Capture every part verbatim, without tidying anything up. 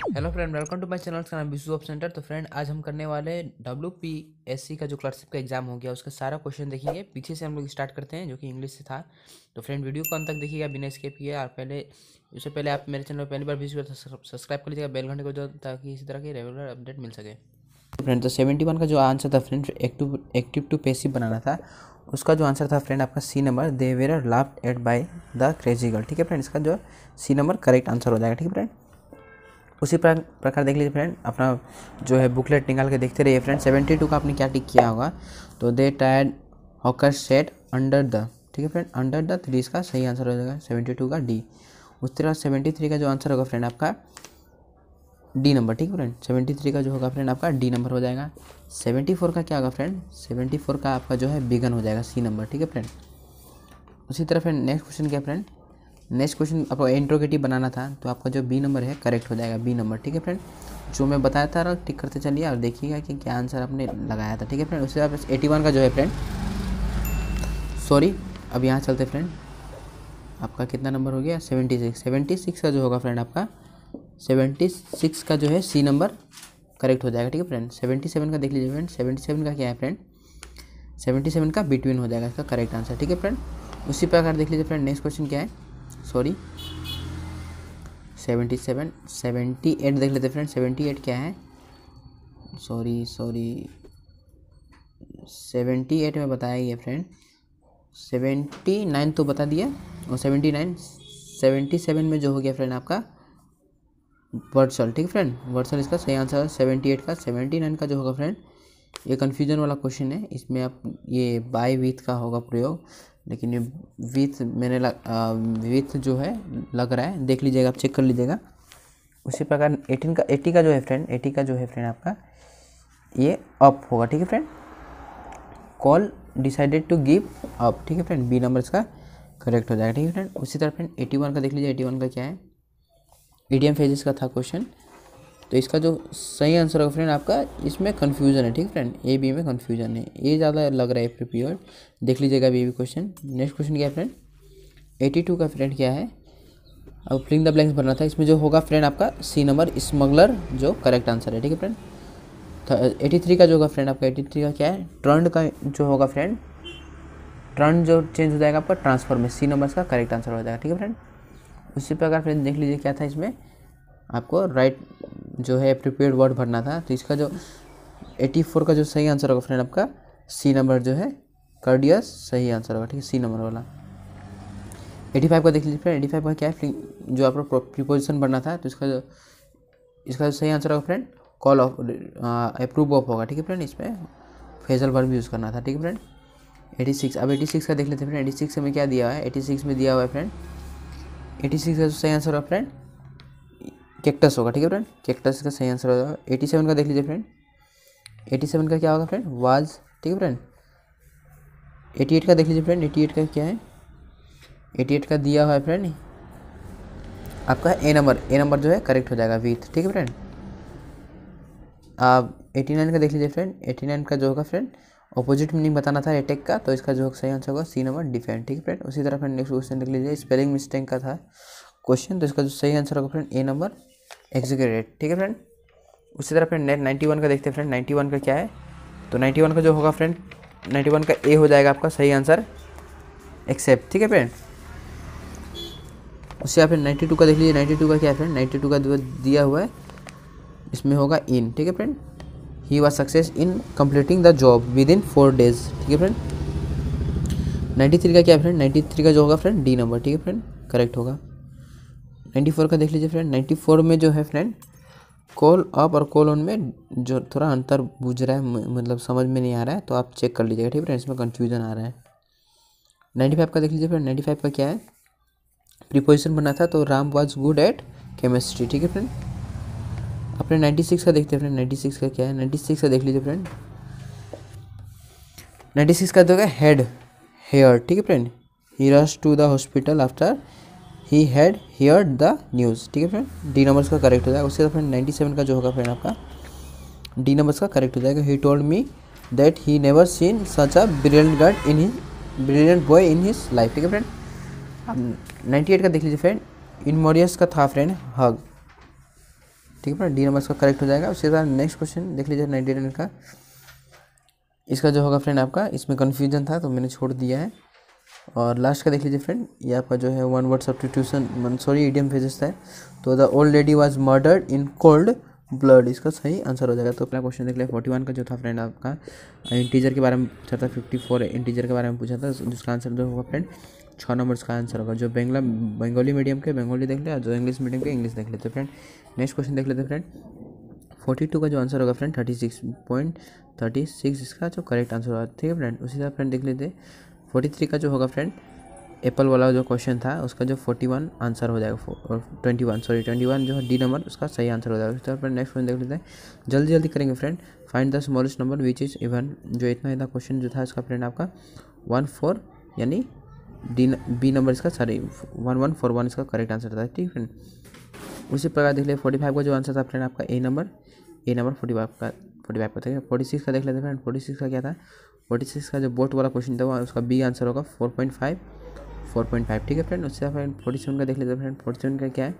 Hello friend, welcome to my channel. का नाम Vishu of centre. तो फ्रेंड, आज हम करने वाले डब्ल्यू पी एस सी का जो क्लर्कशिप का एग्जाम हो गया उसका सारा क्वेश्चन देखेंगे। पीछे से हम लोग स्टार्ट करते हैं जो कि इंग्लिश से था। तो फ्रेंड, वीडियो को अंत तक देखिएगा बिना स्किप किए। और पहले उससे पहले आप मेरे चैनल पर पहली बार विजिट तो सब्सक्राइब कर लीजिएगा बेल घंटे को, जो ताकि इसी तरह की रेगुलर अपडेट मिल सके। फ्रेंड, तो सेवेंटी वन का जो आंसर था friend, active active to passive बनाना था। उसका जो आंसर था फ्रेंड आपका C number, they were laughed at by the crazy girl. ठीक है फ्रेंड, इसका जो सी नंबर करेक्ट आंसर हो जाएगा। ठीक है फ्रेंड, उसी प्रकार देख लीजिए फ्रेंड, अपना जो है बुकलेट निकाल के देखते रहिए फ्रेंड। सेवेंटी टू का आपने क्या टिक किया होगा, तो they tired hawker set under the. ठीक है फ्रेंड, अंडर द थ्री इसका सही आंसर हो जाएगा सेवेंटी टू का डी। उस तरह सेवेंटी थ्री का जो आंसर होगा फ्रेंड आपका डी नंबर। ठीक है फ्रेंड, सेवेंटी थ्री का जो होगा फ्रेंड आपका डी नंबर हो जाएगा। सेवेंटी फोर का क्या होगा फ्रेंड, सेवेंटी फोर का आपका जो है बिगन हो जाएगा सी नंबर। ठीक है फ्रेंड, उसी तरह फ्रेंड नेक्स्ट क्वेश्चन क्या फ्रेंड, नेक्स्ट क्वेश्चन आपको इंट्रोगेटिव बनाना था, तो आपका जो बी नंबर है करेक्ट हो जाएगा, बी नंबर। ठीक है फ्रेंड, जो मैं बताया था टिक करते चलिए और देखिएगा कि क्या आंसर आपने लगाया था। ठीक है फ्रेंड, उससे आप एटी वन का जो है फ्रेंड, सॉरी अब यहाँ चलते फ्रेंड, आपका कितना नंबर हो गया, सेवेंटी सिक्स। सेवेंटी सिक्स का जो होगा फ्रेंड आपका सेवेंटी सिक्स का जो है सी नंबर करेक्ट हो जाएगा। ठीक है फ्रेंड, सेवेंटी सेवन का देख लीजिए फ्रेंड, सेवेंटी सेवन का क्या है फ्रेंड, सेवेंटी सेवन का बिटवीन हो जाएगा इसका करेक्ट आंसर। ठीक है फ्रेंड, उसी प्रकार देख लीजिए फ्रेंड नेक्स्ट क्वेश्चन क्या है, sorry seventy seven, seventy eight देख लेते फ्रेंड, सेवेंटी एट क्या है, सॉरी सॉरी सेवेंटी एट में बताया ये फ्रेंड, सेवेंटी नाइन तो बता दिया, और सेवेंटी नाइन सेवेंटी सेवन में जो हो गया फ्रेंड आपका वर्सल। ठीक है फ्रेंड, वर्सल इसका सही आंसर है सेवेंटी एट का। सेवेंटी नाइन का जो होगा फ्रेंड, ये कन्फ्यूजन वाला क्वेश्चन है, इसमें आप ये बाय विथ का होगा प्रयोग, लेकिन ये विथ मैंने विथ जो है लग रहा है, देख लीजिएगा आप, चेक कर लीजिएगा। उसी प्रकार एटीन का एटी का जो है फ्रेंड, एटी का जो है फ्रेंड आपका ये अप होगा। ठीक है friend, call decided to give up. ठीक है फ्रेंड, बी नंबर इसका करेक्ट हो जाएगा। ठीक है फ्रेंड, उसी तरह फ्रेंड एटी वन का देख लीजिए, एटी वन का क्या है, ईडीएम फेजेस का था क्वेश्चन, तो इसका जो सही आंसर होगा फ्रेंड आपका, इसमें कन्फ्यूजन है। ठीक है फ्रेंड, ए बी में कन्फ्यूजन है, ये ज़्यादा लग रहा है प्रिपेयर, देख लीजिएगा B B question. Next question क्या है फ्रेंड, एटी टू का फ्रेंड क्या है, अब फिलिंग द ब्लैंक्स भरना था, इसमें जो होगा फ्रेंड आपका सी नंबर स्मगलर जो करेक्ट आंसर है। ठीक है फ्रेंड, एटी थ्री का जो होगा फ्रेंड आपका, एटी थ्री का क्या है, ट्रेंड का जो होगा फ्रेंड, ट्रेंड जो चेंज हो जाएगा आपका ट्रांसफर में, सी नंबर का करेक्ट आंसर हो जाएगा। ठीक है फ्रेंड, उसी प्रकार फ्रेंड देख लीजिए क्या था, इसमें आपको राइट जो है प्रिपेयर्ड वर्ड भरना था, तो इसका जो एटी फोर का जो सही आंसर होगा फ्रेंड आपका सी नंबर जो है कार्डियस सही आंसर होगा। ठीक है, सी नंबर वाला। एटी फाइव का देख लीजिए फ्रेंड, एटी फाइव का क्या है, जो आपका प्रीपोजिशन भरना था, तो इसका जो इसका जो सही आंसर होगा friend call off approve off होगा। ठीक है फ्रेंड, इसमें फेजल वर्ब यूज़ करना था। ठीक है फ्रेंड, एटी सिक्स, अब एटी सिक्स का देख लेते हैं फ्रेंड, एटी सिक्स में क्या दिया हुआ है, एटी सिक्स में दिया हुआ है फ्रेंड, एटी सिक्स का जो सही आंसर होगा फ्रेंड कैक्टस होगा। ठीक है फ्रेंड, कैक्टस का सही आंसर होगा। एटी सेवन का देख लीजिए फ्रेंड, एटी सेवन का क्या होगा फ्रेंड, वाज। ठीक है फ्रेंड, एटी एट का देख लीजिए फ्रेंड, एटी एट का क्या है, एटी एट का दिया हुआ है फ्रेंड आपका ए नंबर, ए नंबर जो है करेक्ट हो जाएगा विथ। ठीक है फ्रेंड, आप एटी नाइन का देख लीजिए फ्रेंड, एटी नाइन का जो होगा फ्रेंड ऑपोजिट मीनिंग बताना था अटैक का, तो इसका जो सही आंसर होगा सी नंबर डिफेंड। ठीक है फ्रेंड, उसी तरह फ्रेंड नेक्स्ट क्वेश्चन देख लीजिए, स्पेलिंग मिस्टेक का था क्वेश्चन, तो इसका जो सही आंसर होगा फ्रेंड ए नंबर एग्जीक्यूटेड। ठीक है फ्रेंड, उसी तरह फ्रेंड नाइन्टी वन का देखते हैं फ्रेंड, नाइन्टी वन का क्या है, तो नाइन्टी वन का जो होगा फ्रेंड, नाइन्टी वन का ए हो जाएगा आपका सही आंसर एक्सेप्ट। ठीक है फ्रेंड, उससे आप फ्रेंड नाइन्टी टू का देख लीजिए, नाइन्टी टू का क्या है फ्रेंड, नाइन्टी टू का जो दिया हुआ है इसमें होगा इन। ठीक है friend, he was success in completing the job within four days. ठीक है फ्रेंड, नाइन्टी थ्री का क्या है फ्रेंड, नाइन्टी थ्री का जो होगा फ्रेंड डी नंबर। ठीक है फ्रेंड, करेक्ट होगा। नाइन्टी फोर का देख लीजिए फ्रेंड, नाइन्टी फोर में जो है फ्रेंड कॉल अप और कॉल ऑन में जो थोड़ा अंतर बूझ रहा है, मतलब समझ में नहीं आ रहा है, तो आप चेक कर लीजिएगा। ठीक है फ्रेंड, इसमें कन्फ्यूजन आ रहा है। नाइन्टी फाइव का देख लीजिए फ्रेंड, नाइन्टी फाइव का क्या है, प्रीपोजिशन बना था, तो Ram was good at chemistry. ठीक है फ्रेंड, अपने नाइन्टी सिक्स का देखते हैं फ्रेंड, नाइन्टी सिक्स का क्या है, नाइन्टी सिक्स का देख लीजिए फ्रेंड, नाइन्टी सिक्स का देखा हेड हेयर। ठीक है friend, he rush to the hospital after he had heard the news. ठीक है फ्रेंड, डी नंबर्स का करेक्ट हो जाएगा। उसके बाद फ्रेंड नाइन्टी सेवन का जो होगा फ्रेंड आपका डी नंबर्स का करेक्ट हो जाएगा, he told me that he never seen such a brilliant girl in his brilliant boy in his life. ठीक है फ्रेंड, अब नाइन्टी एट का देख लीजिए फ्रेंड, इन मॉरियस का था फ्रेंड हग। ठीक है फ्रेंड, डी नंबर इसका करेक्ट हो जाएगा। उसके बाद नेक्स्ट क्वेश्चन देख लीजिए नाइन्टी नाइन का। इसका जो होगा फ्रेंड आपका, इसमें कन्फ्यूजन था तो मैंने छोड़ दिया है। और लास्ट का देख लीजिए फ्रेंड, ये आपका जो है one word substitution sorry idiom phrases है। तो the old lady was murdered in cold blood, इसका सही आंसर हो जाएगा। तो पहला क्वेश्चन देख लिया। फोर्टी वन का जो था फ्रेंड आपका इंटीजर के बारे में पूछा था, फिफ्टी फोर इंटीजर के बारे में पूछा था, जिसका आंसर जो होगा फ्रेंड छः नंबर का आंसर होगा। जो बंगला बंगाली मीडियम के बंगाली देख लिया, जो इंग्लिश मीडियम के इंग्लिश देख लेते फ्रेंड। नेक्स्ट क्वेश्चन देख लेते फ्रेंड। फोर्टी टू का जो आंसर होगा friend thirty six point thirty six इसका जो करेक्ट आंसर होगा। ठीक है फ्रेंड, उसी तरह फ्रेंड देख लेते फोर्टी थ्री का जो होगा फ्रेंड एप्पल वाला जो क्वेश्चन था, उसका जो फोर्टी वन आंसर हो जाएगा, और twenty one sorry twenty one जो है डी नंबर उसका सही आंसर हो जाएगा। उस तरह फ्रेंड नेक्स्ट क्वेश्चन देख लेते हैं, जल्दी जल्दी करेंगे friend. Find the smallest number which is even, जो इतना इतना क्वेश्चन जो था इसका फ्रेंड आपका वन फोर यानी डी बी नंबर इसका sorry one one four one इसका करेक्ट आंसर था। ठीक फ्रेंड, उसी प्रकार देख लिया फोर्टी फाइव का जो आंसर था फ्रेंड आपका A number A number forty five का फोर्टी फाइव का था। फोर्टी सिक्स का देख लेते हैं फ्रेंड। फोर्टी सिक्स का क्या था, फोर्टी सिक्स का जो बोट वाला क्वेश्चन था उसका बी आंसर होगा four point five four point five. ठीक है फ्रेंड, उससे फ्रेंड फोर्टी सेवन का देख लेते हैं फ्रेंड। फोर्टी सेवन का क्या है,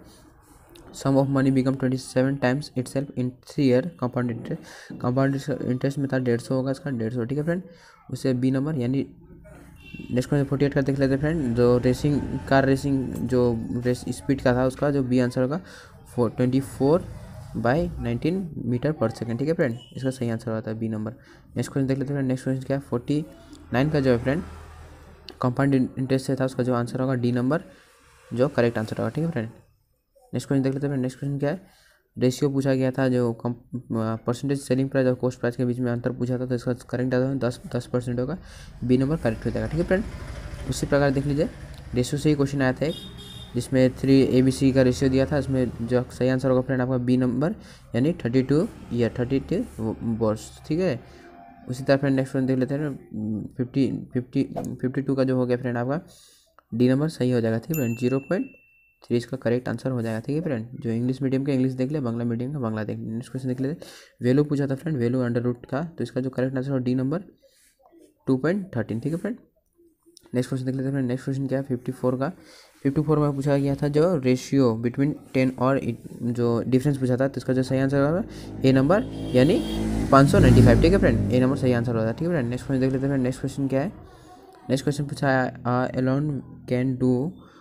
sum of money become twenty seven times itself in three year compound interest, compound interest में था डेढ़ सौ होगा इसका डेढ़ सौ। ठीक है फ्रेंड, उससे बी नंबर यानी नेक्स्ट क्वेश्चन फोर्टी एट का देख लेते हैं फ्रेंड। जो रेसिंग कार रेसिंग जो रेस स्पीड का था उसका जो बी आंसर होगा four twenty four by nineteen metre per second. ठीक है फ्रेंड, इसका सही आंसर होता है बी नंबर। नेक्स्ट क्वेश्चन देख लेते हैं फ्रेंड। नेक्स्ट क्वेश्चन क्या है, फोर्टी नाइन का जो है फ्रेंड कंपाउंड इंटरेस्ट से था, उसका जो आंसर होगा डी नंबर जो करेक्ट आंसर होगा। ठीक है फ्रेंड, नेक्स्ट क्वेश्चन देख लेते हैं। नेक्स्ट क्वेश्चन क्या है, रेशियो पूछा गया था, जो कम परसेंटेज सेलिंग प्राइस और कॉस्ट प्राइस के बीच में अंतर पूछा था, तो इसका करेक्ट आंसर दस दस परसेंट होगा, बी नंबर करेक्ट हो जाएगा। ठीक है फ्रेंड, उसी प्रकार देख लीजिए रेशियो से ही क्वेश्चन आया था एक, जिसमें थ्री ए बी सी का रेशियो दिया था, इसमें जो सही आंसर होगा फ्रेंड आपका बी नंबर यानी thirty two year thirty two वर्ष। ठीक है, उसी तरह फ्रेंड नेक्स्ट क्वेश्चन देख लेते हैं। फिफ्टी फिफ्टी फिफ्टी टू का जो हो गया फ्रेंड आपका डी नंबर सही हो जाएगा। ठीक है फ्रेंड, जीरो पॉइंट थ्री इसका करेक्ट आंसर हो जाएगा। ठीक है फ्रेंड, जो इंग्लिश मीडियम का इंग्लिश देख ले, बांग्ला मीडियम का बांग्ला देख ले। नेक्स्ट क्वेश्चन देख लेते हैं, वैल्यू पूछा था फ्रेंड, वैल्यू अंडर रूट का, तो इसका जो करेक्ट आंसर हो D number two point thirteen. ठीक है फ्रेंड, नेक्स्ट क्वेश्चन देख लेते हैं फ्रेंड। नेक्स्ट क्वेश्चन क्या है, फिफ्टी फोर का फिफ्टी फोर में पूछा गया था जो रेशियो बिटवीन टेन और जो डिफरेंस पूछा था, तो इसका जो सही आंसर होगा ए नंबर यानी पाँच सौ नाइन्टी फाइव। ठीक है फ्रेंड, ए नंबर सही आंसर होता है। ठीक है फ्रेंड, नेक्स्ट क्वेश्चन देख लेते हैं फ्रेंड। नेक्स्ट क्वेश्चन क्या है, नेक्स्ट क्वेश्चन पूछा है alone can do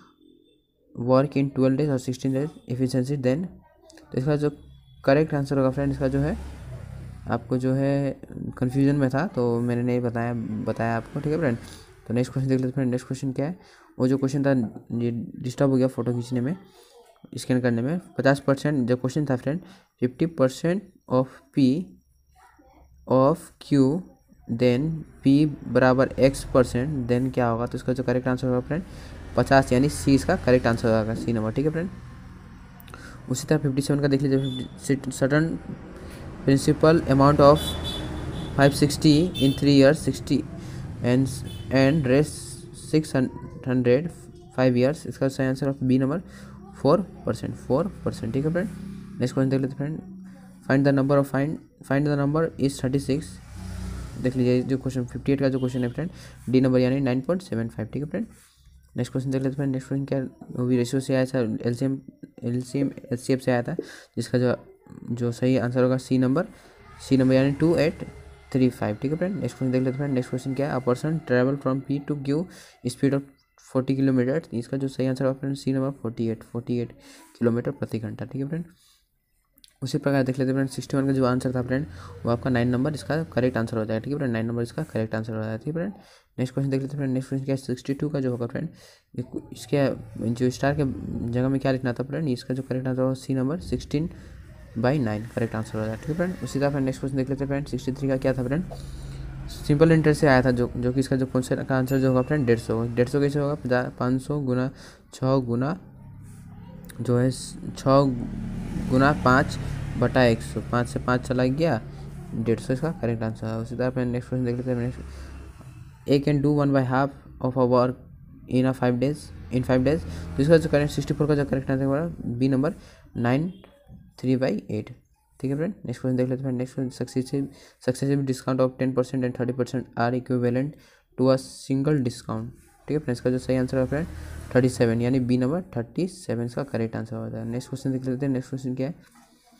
work in twelve days और सिक्सटीन डेज एफिशिएंसी देन, तो इसका जो करेक्ट आंसर होगा फ्रेंड इसका जो है आपको जो है कन्फ्यूजन में था तो मैंने नहीं बताया बताया आपको। ठीक है फ्रेंड, तो नेक्स्ट क्वेश्चन देख लेते हैं फ्रेंड। नेक्स्ट क्वेश्चन क्या है, वो जो क्वेश्चन था ये डिस्टर्ब हो गया फ़ोटो खींचने में, स्कैन करने में। पचास परसेंट जो क्वेश्चन था friend, fifty percent of P of Q then P बराबर एक्स परसेंट देन क्या होगा, तो इसका जो करेक्ट आंसर होगा फ्रेंड पचास यानी सी इसका करेक्ट आंसर होगा, सी नंबर। ठीक है फ्रेंड, उसी तरह फिफ्टी सेवन का देख लीजिए, sudden principal amount of five sixty in three years sixty and and race six hundred five years, इसका सही answer of B number four percent four percent. ठीक है फ्रेंड, नेक्स्ट क्वेश्चन देख लेते friend. Find the number of find find the number is thirty six, देख लीजिए जो question fifty eight का जो क्वेश्चन है फ्रेंड डी नंबर यानी नाइन पॉइंट सेवन फाइव। ठीक है फ्रेंड, नेक्स्ट क्वेश्चन देख लेते फ्रेंड। नेक्स्ट क्वेश्चन क्या, वो भी रेशियो से आया था, एलसीएम एलसीएम एचसीएफ से आया था, जिसका जो जो सही आंसर होगा सी नंबर सी नंबर यानी टू एट थ्री फाइव। ठीक है फ्रेंड, नेक्स्ट क्वेश्चन देख लेते फ्रेंड। नेक्स्ट क्वेश्चन क्या है, a person travel from P to Q speed of forty kilometre, इसका जो सही आंसर होगा friend C number forty eight forty eight kilometre प्रति घंटा। ठीक है फ्रेंड, उसी प्रकार देख लेते फ्रेंड। सिक्सटी वन का जो आंसर था फ्रेंड वो आपका नाइन नंबर इसका करेक्ट आंसर हो जाएगा। ठीक है फ्रेंड, नाइन नंबर इसका करेक्ट आंसर हो जाएगा। ठीक है फ्रेंड, नेक्स्ट क्वेश्चन देख लेते फ्रेंड। नेक्स्ट क्वेश्चन क्या है, सिक्सटी टू का जो होगा फ्रेंड इसके जो स्टार के जगह में क्या लिखना था फ्रेंड, इसका जो करेक्ट आंसर होगा C number sixteen by nine correct answer हो जाएगा। ठीक है फ्रेंड, उसी तरह फ्रेंड नेक्स्ट क्वेश्चन देख लेते फ्रेंड। सिक्सटी थ्री का क्या था फ्रेंड, सिंपल इंटरेस्ट से आया था, जो जो कि इसका जो क्वेश्चन का आंसर जो होगा फ्रेंड डेढ़ सौ डेढ़ सौ कैसे होगा, पचास पाँच सौ गुना छः गुना जो है छः गुना पाँच बटा एक सौ, पाँच से पाँच चला गया डेढ़ सौ इसका करेक्ट आंसर है। उसी तरह अपने नेक्स्ट क्वेश्चन देख लेते हैं। Next A can do one by half of a work in a five days in five days, तो इसका जो करेक्ट सिक्सटी फोर का जो करेक्ट आंसर होगा B number nine three by eight. ठीक है फ्रेंड, नेक्स्ट क्वेश्चन देख लेते हैं। Next successive successive discount of ten percent and thirty percent are equivalent to a single discount. ठीक है फ्रेंड, इसका जो सही आंसर है फ्रेंड थर्टी सेवन यानी बी नंबर थर्टी सेवन इसका करेक्ट आंसर होता है। नेक्स्ट क्वेश्चन देख लेते हैं। नेक्स्ट क्वेश्चन क्या है,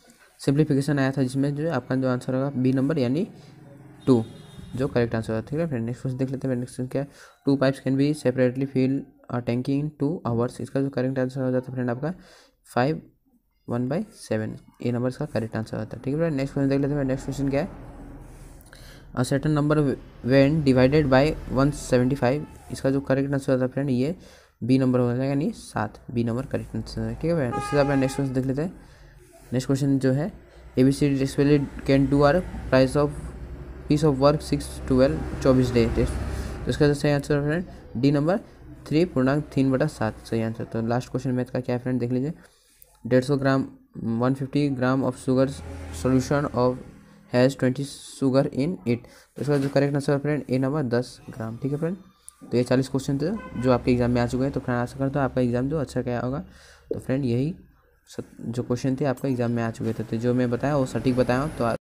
सिंप्लीफिकेशन आया था जिसमें जो आपका जो आंसर होगा बी नंबर यानी टू जो करेक्ट आंसर होगा। ठीक है फ्रेंड, नेक्स्ट क्वेश्चन देख लेते हैं। नेक्स्ट क्वेश्चन क्या है, two pipes can be separately fill a टैंकी इन टू आवर्स। इसका जो करेक्ट आंसर हो जाता है फ्रेंड आपका five one by seven, A number इसका करेक्ट आंसर होता है। ठीक है फ्रेंड, नेक्स्ट क्वेश्चन देख लेते हैं। नेक्स्ट क्वेश्चन क्या है, a certain number when divided by one seventy five. इसका जो करेक्ट आंसर होता है फ्रेंड ये बी नंबर हो जाएगा यानी सात, बी नंबर करेक्ट आंसर है। ठीक है फ्रेंड, उसके बाद नेक्स्ट क्वेश्चन देख लेते हैं। नेक्स्ट क्वेश्चन जो है, A B C D display can do R price of piece of work six twelve चौबीस डे टेस्ट। तो इसका जो सही आंसर है फ्रेंड डी नंबर थ्री पूर्णांक तीन बटा सात सही आंसर। तो लास्ट क्वेश्चन मैथ का क्या है फ्रेंड देख लीजिए, डेढ़ सौ gram one fifty gram of sugar solution of has twenty sugar in it. तो इसका जो करेक्ट आंसर है फ्रेंड ए नंबर दस ग्राम। ठीक है फ्रेंड, तो ये चालीस क्वेश्चन थे जो आपके एग्जाम में आ चुके हैं। तो फ्रेंड आशा करता हूँ आपका एग्जाम जो अच्छा क्या होगा। तो फ्रेंड यही सब जो क्वेश्चन थे आपका एग्जाम में आ चुके थे, तो जो मैं बताया वो सटीक बताया हूँ। तो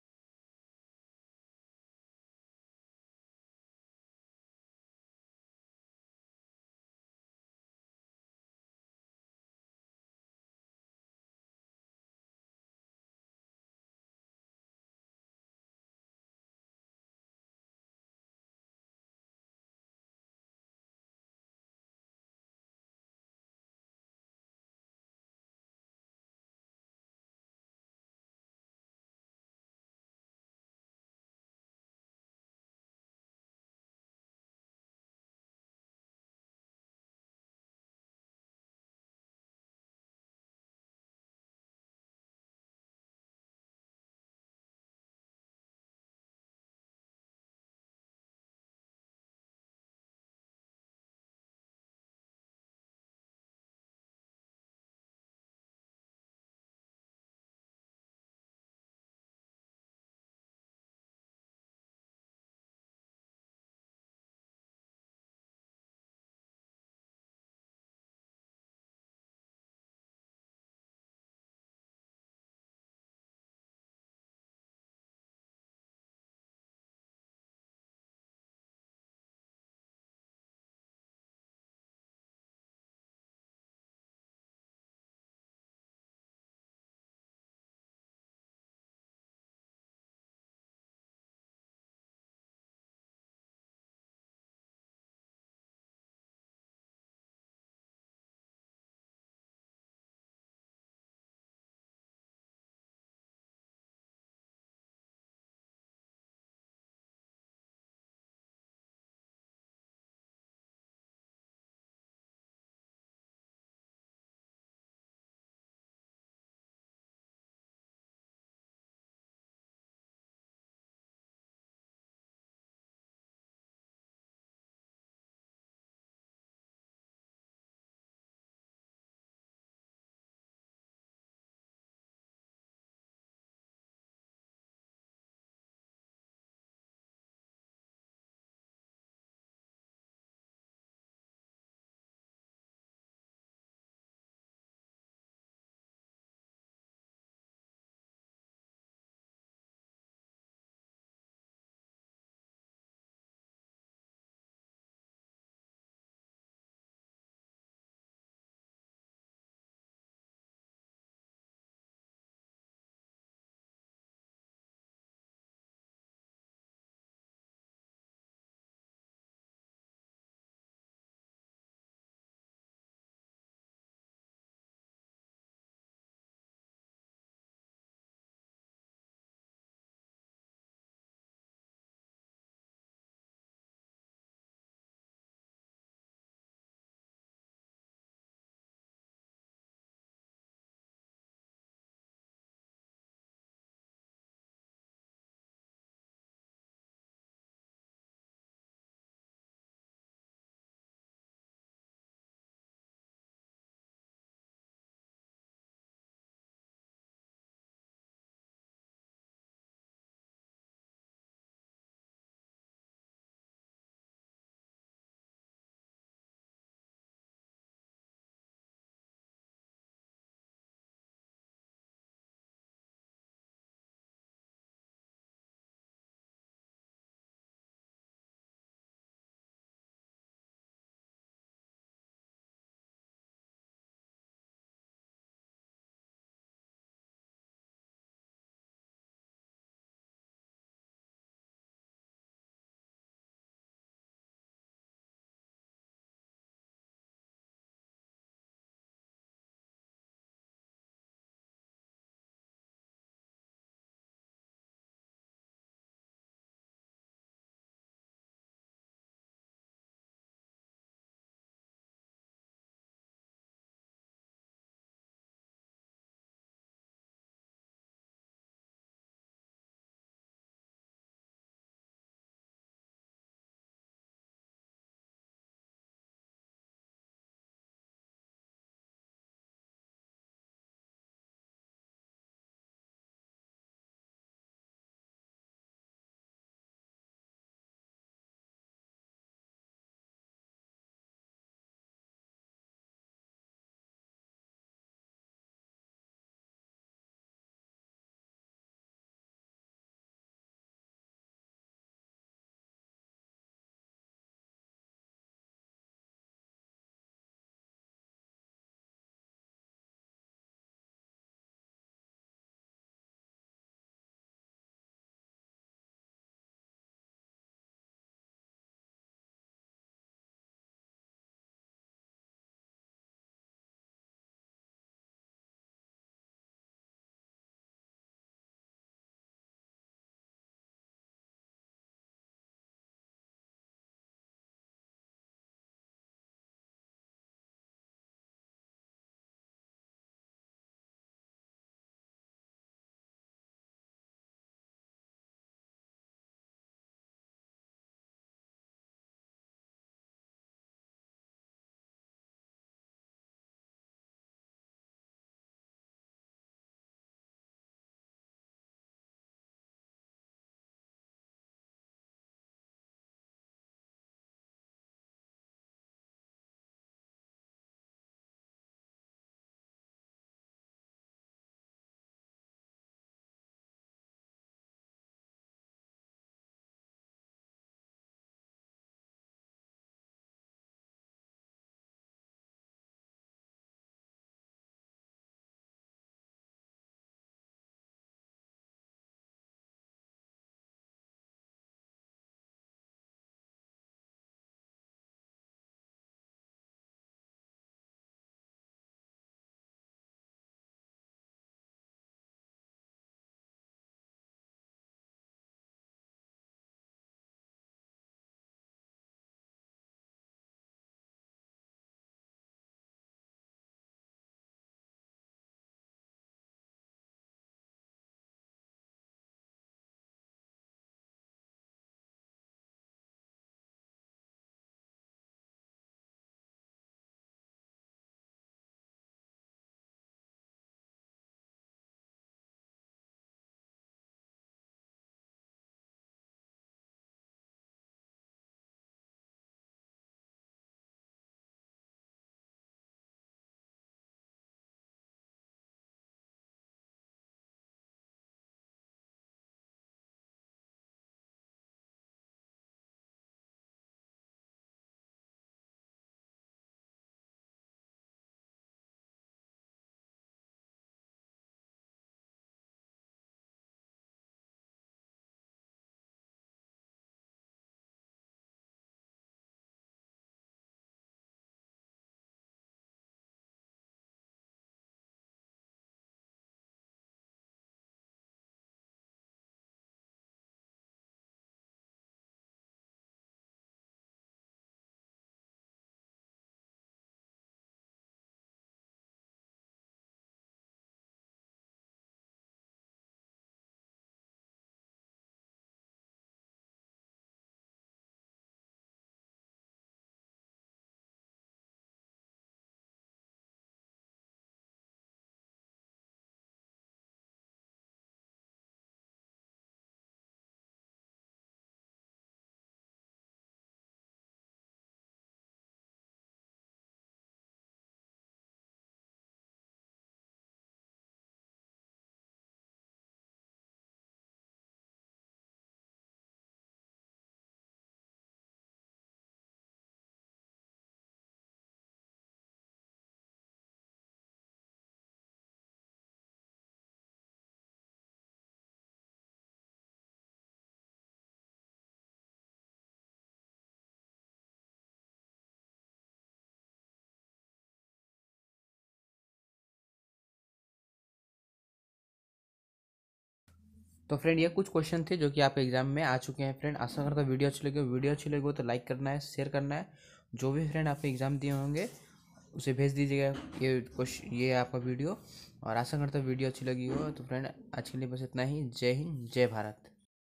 तो फ्रेंड ये कुछ क्वेश्चन थे जो कि आपके एग्जाम में आ चुके हैं फ्रेंड। आशा करता हूँ वीडियो अच्छी लगी। वीडियो अच्छी लगी हो तो लाइक करना है, शेयर करना है। जो भी फ्रेंड आपने एग्ज़ाम दिए होंगे उसे भेज दीजिएगा ये क्वेश्चन, ये आपका वीडियो। और आशा करता हूँ वीडियो अच्छी लगी हो। तो फ्रेंड आज के लिए बस इतना ही। जय हिंद, जय भारत।